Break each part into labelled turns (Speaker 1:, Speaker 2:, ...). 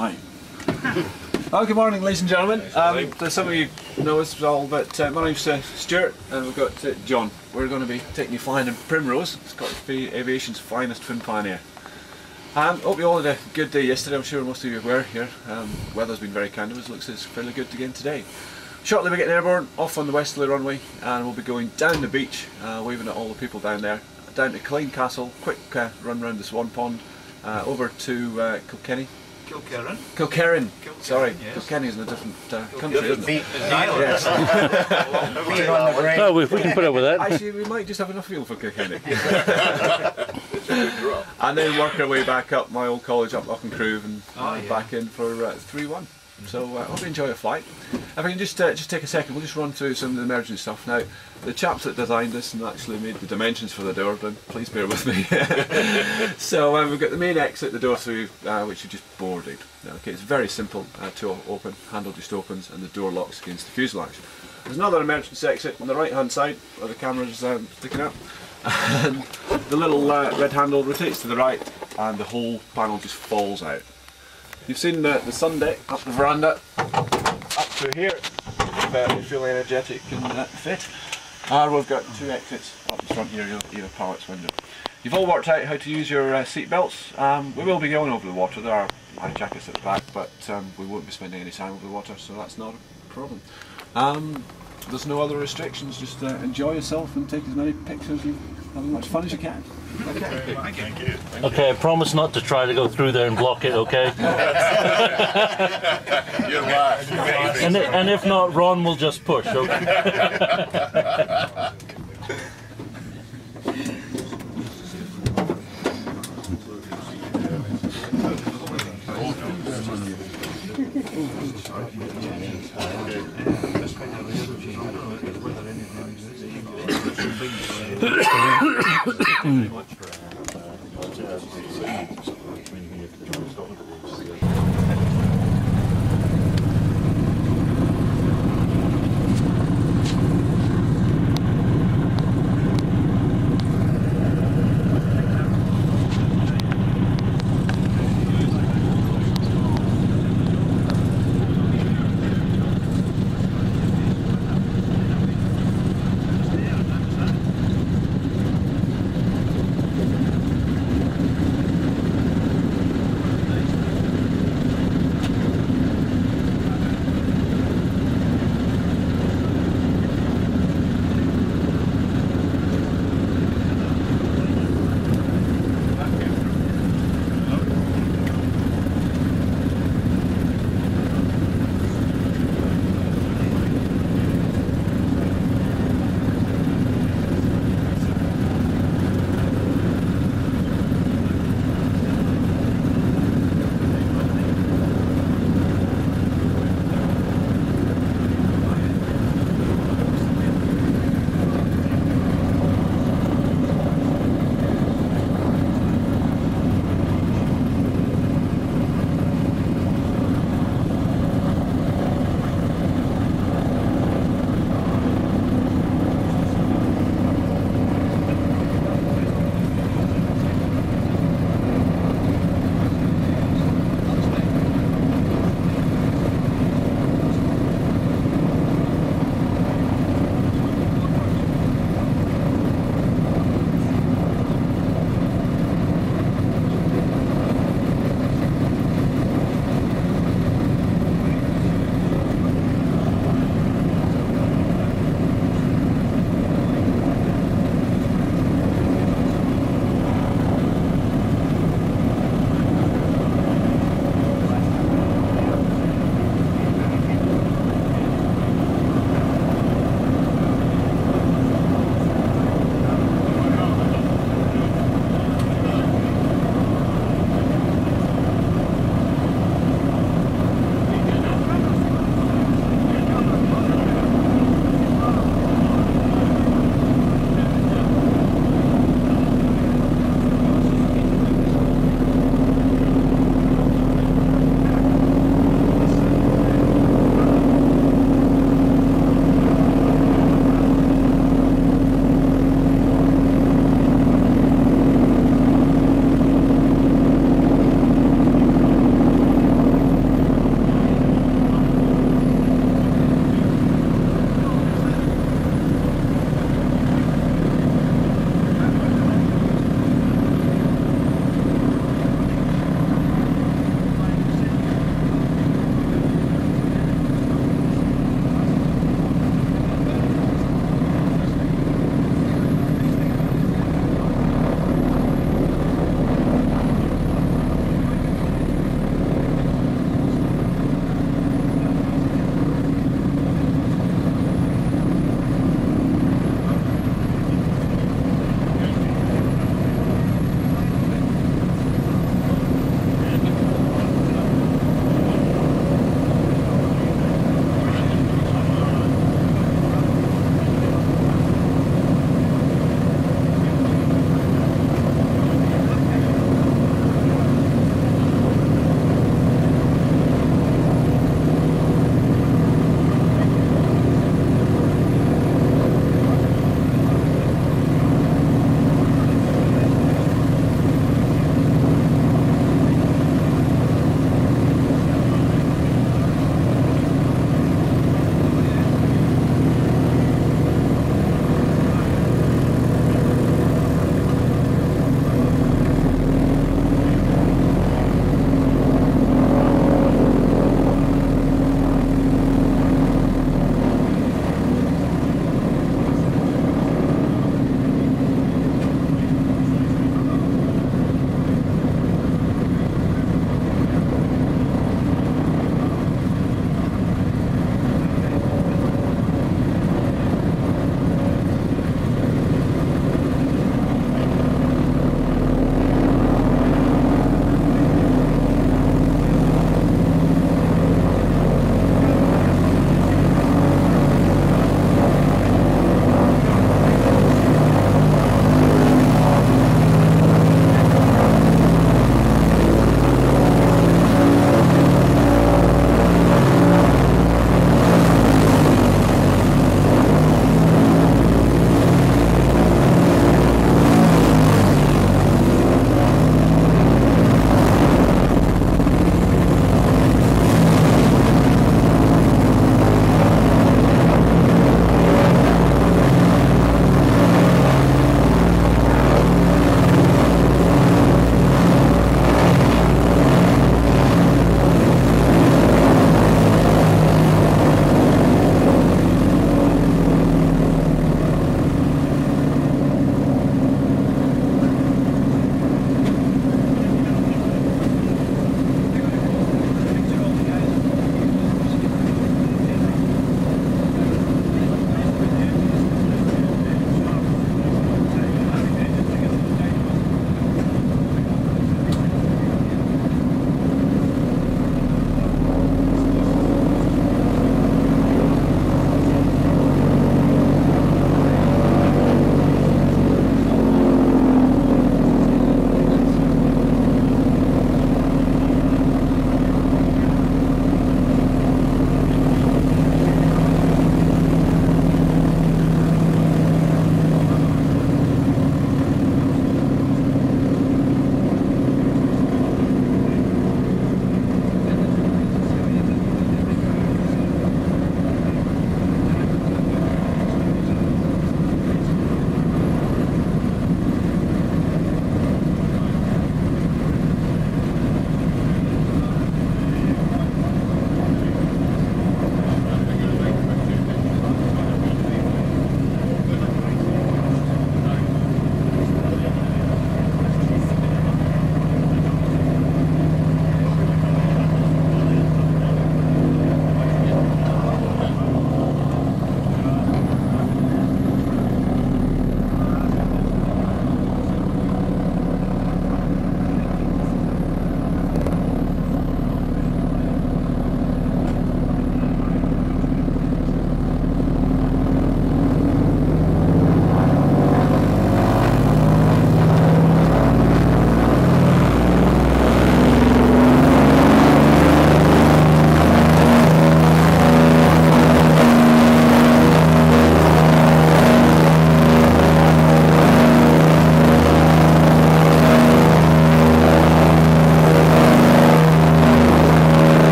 Speaker 1: Hi. Oh, good morning, ladies and gentlemen. Some of you know us all, but my name's Stuart, and we've got John. We're going to be taking you flying in Primrose, Scottish Aviation's finest twin pioneer. Hope you all had a good day yesterday. I'm sure most of you were here. Weather's been very kind to us. Looks it's fairly good again today. Shortly we're getting airborne, off on the westerly runway, and we'll be going down the beach, waving at all the people down there, down to Killeen Castle, quick run round the Swan Pond, over to Kilkenny. Kilkerran. Sorry, yes. Kilkenny is in a different country, isn't it? Yes.
Speaker 2: No, we can put up with that.
Speaker 1: Actually, we might just have enough fuel for Kilkenny. And then work our way back up my old college up Crewe and back in for 3-1. So I hope you enjoy your flight. If I can just take a second, we'll just run through some of the emergency stuff. Now, the chaps that designed this and actually made the dimensions for the door, then please bear with me. So we've got the main exit, the door through, which you just boarded. Okay, it's very simple to open, handle just opens and the door locks against the fuselage. There's another emergency exit on the right hand side where the camera's sticking up. And the little red handle rotates to the right and the whole panel just falls out. You've seen the sun deck up the veranda, up through here, very fully energetic and fit. And we've got two exits up the front here, either pilot's window. You've all worked out how to use your seat belts. We will be going over the water, there are life jackets at the back, but we won't be spending any time over the water, so that's not a problem. There's no other restrictions, just enjoy yourself and take as many pictures and have as much fun as you can. Okay.
Speaker 3: Thank you.
Speaker 2: Okay, I promise not to try to go through there and block it, okay?
Speaker 3: You're live.
Speaker 2: And if not, Ron will just push, okay?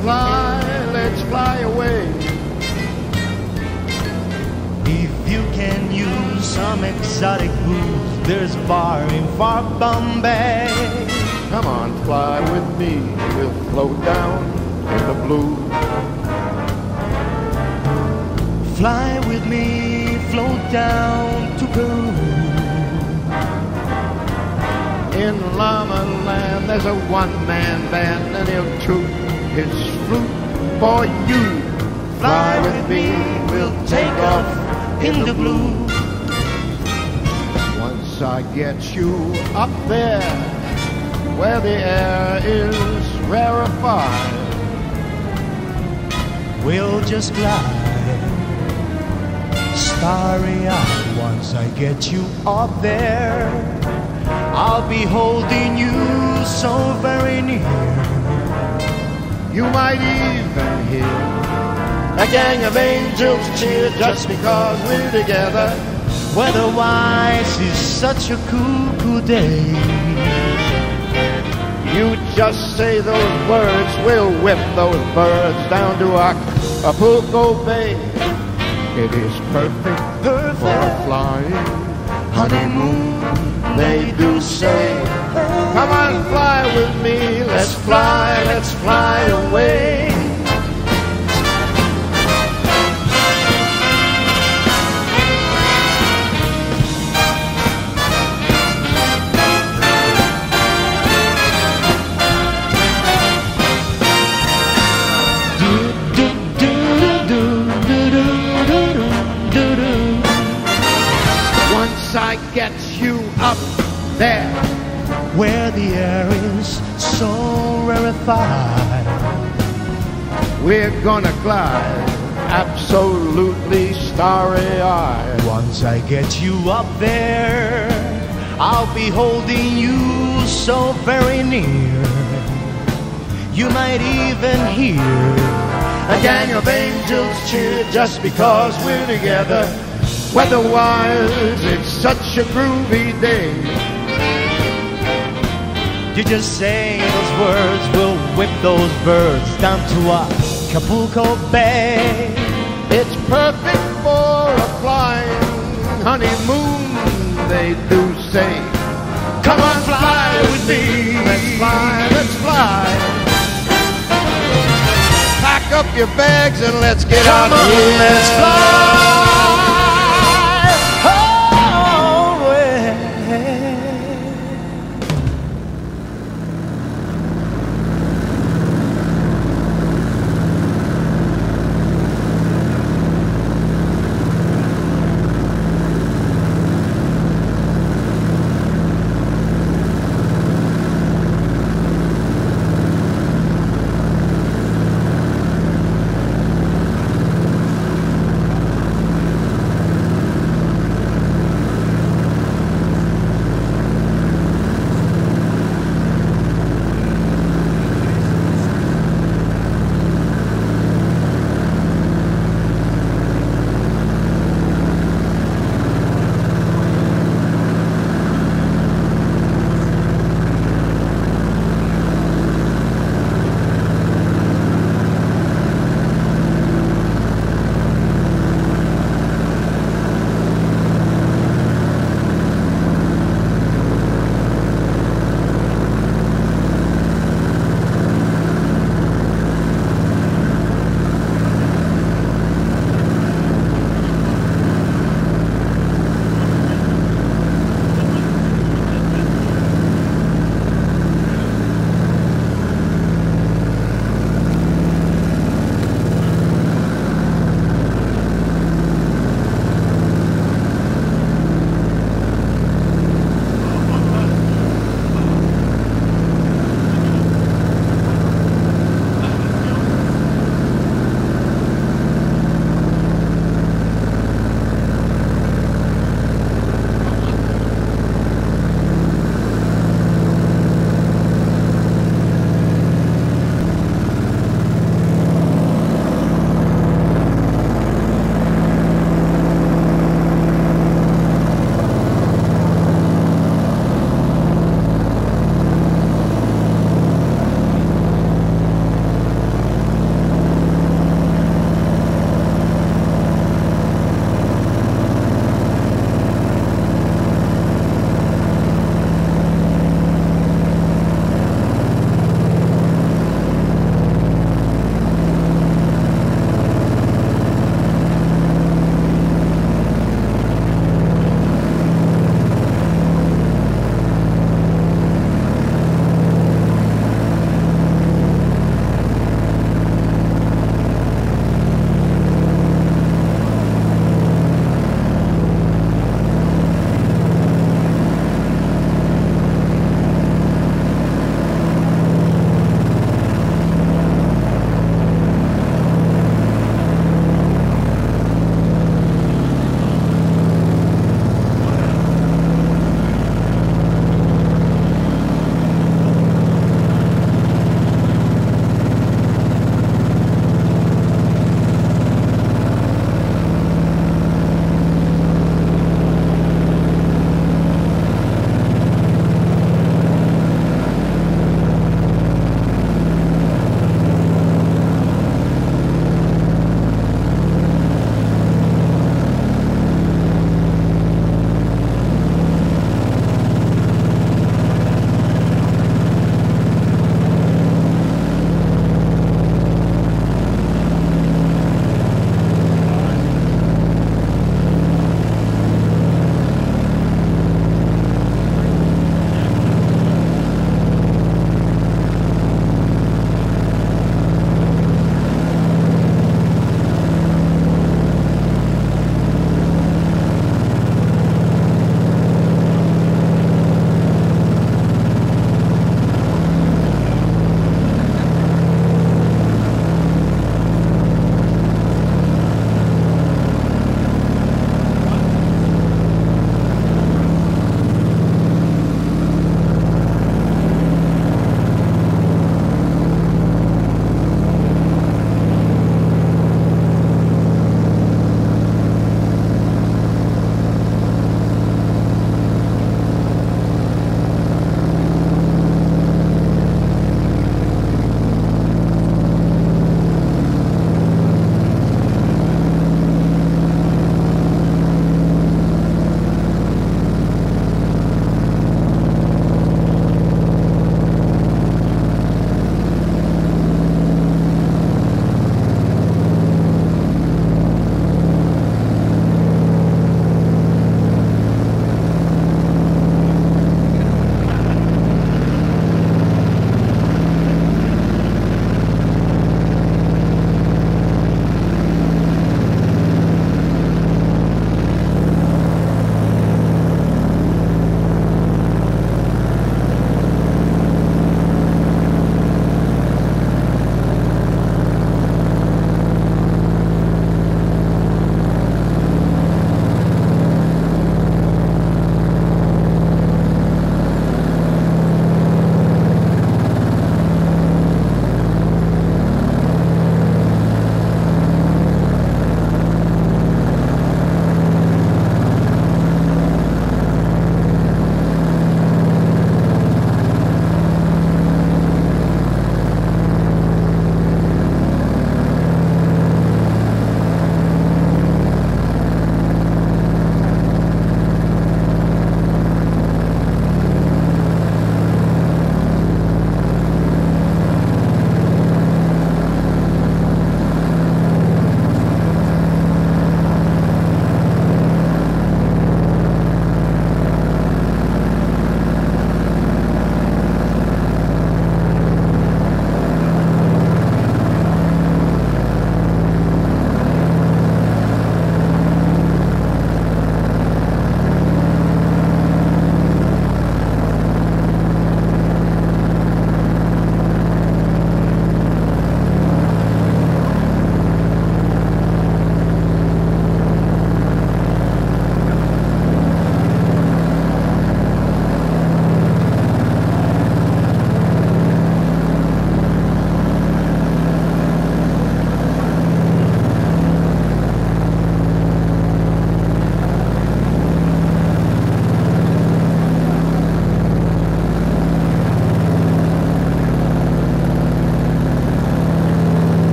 Speaker 3: fly away.
Speaker 4: If you can use some exotic booze, there's a bar in far Bombay.
Speaker 3: Come on, fly with me, we'll float down in the blue.
Speaker 4: Fly with me, float down to Peru.
Speaker 3: In Llama Land there's a one-man band, and he'll toot his flute for you.
Speaker 4: Fly with me, we'll take off in the blue.
Speaker 3: Once I get you up there, where the air is rarefied,
Speaker 4: we'll just glide, starry-eyed. Once I get you up there, I'll be holding you so very near.
Speaker 3: You might even hear a gang of angels cheer just because we're together.
Speaker 4: Weather-wise is such a cool day.
Speaker 3: You just say those words, we'll whip those birds down to Acapulco Bay. It is perfect for a flying honeymoon, they do say. Come on, fly with me, let's fly away. Once I get you up there,
Speaker 4: where the air is so rarefied,
Speaker 3: we're gonna glide absolutely starry-eyed.
Speaker 4: Once I get you up there, I'll be holding you so very near. You might even hear
Speaker 3: a gang of angels cheer just because we're together. Weather-wise, it's such a groovy day.
Speaker 4: You just say those words, we'll whip those birds down to Acapulco Bay.
Speaker 3: It's perfect for a flying honeymoon, they do say. Come on, fly with me, let's fly. Pack up your bags and let's get out of here.
Speaker 4: Let's fly.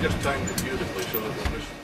Speaker 5: just timed it beautifully so that we'll just